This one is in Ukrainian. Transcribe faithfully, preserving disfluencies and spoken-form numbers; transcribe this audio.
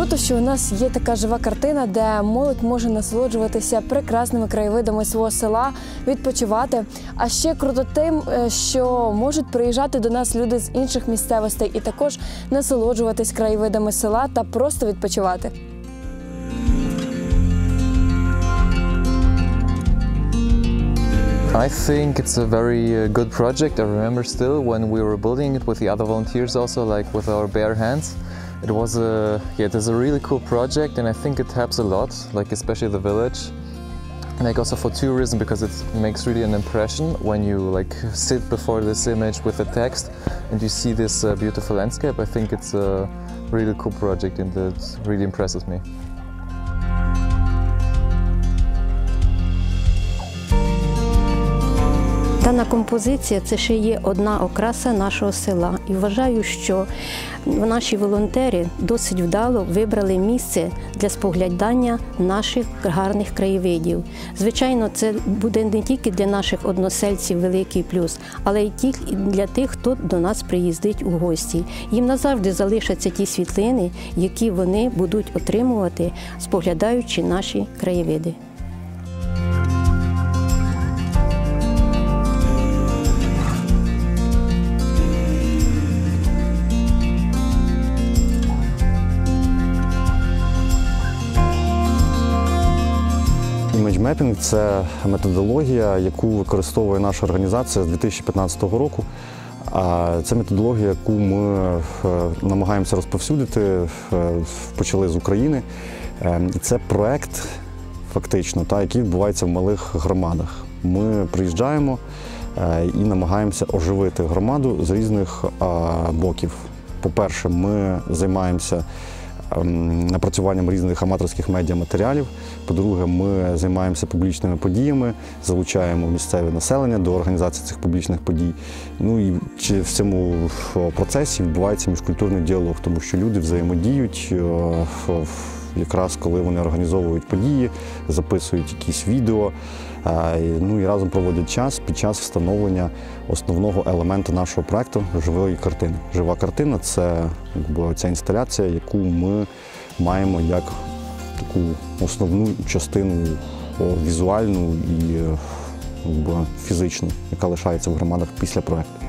круто, що у нас є така жива картина, де молодь може насолоджуватися прекрасними краєвидами свого села, відпочивати. А ще круто тим, що можуть приїжджати до нас люди з інших місцевостей і також насолоджуватись краєвидами села та просто відпочивати. I think it's a very uh, good project. I remember still when we were building it with the other volunteers also, like with our bare hands. It was a, yeah, it is a really cool project, and I think it helps a lot, like especially the village. Like also for tourism, because it makes really an impression when you like sit before this image with the text and you see this uh, beautiful landscape. I think it's a really cool project and it really impresses me. Дана композиція – це ще є одна окраса нашого села. І вважаю, що наші волонтери досить вдало вибрали місце для споглядання наших гарних краєвидів. Звичайно, це буде не тільки для наших односельців великий плюс, але й для тих, хто до нас приїздить у гості. Їм назавжди залишаться ті світлини, які вони будуть отримувати, споглядаючи наші краєвиди. Імідж-мепінг – це методологія, яку використовує наша організація з дві тисячі п'ятнадцятого року. Це методологія, яку ми намагаємося розповсюдити, почали з України. І це проєкт, фактично, який відбувається в малих громадах. Ми приїжджаємо і намагаємося оживити громаду з різних боків. По-перше, ми займаємося напрацюванням різних аматорських медіаматеріалів. По-друге, ми займаємося публічними подіями, залучаємо місцеве населення до організації цих публічних подій. Ну і в цьому процесі відбувається міжкультурний діалог, тому що люди взаємодіють якраз коли вони організовують події, записують якісь відео, ну і разом проводять час під час встановлення основного елементу нашого проєкту – живої картини. Жива картина – це якби, ця інсталяція, яку ми маємо як таку основну частину візуальну і якби, фізичну, яка лишається в громадах після проєкту.